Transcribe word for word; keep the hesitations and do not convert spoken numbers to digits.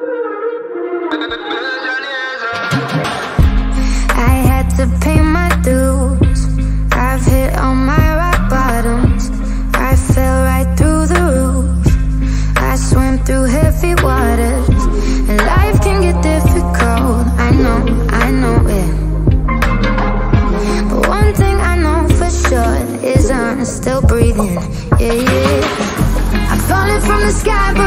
I had to pay my dues. I've hit all my rock bottoms. I fell right through the roof. I swim through heavy waters, and life can get difficult. I know, I know it. But one thing I know for sure is I'm still breathing. Yeah, yeah. I'm falling from the sky, but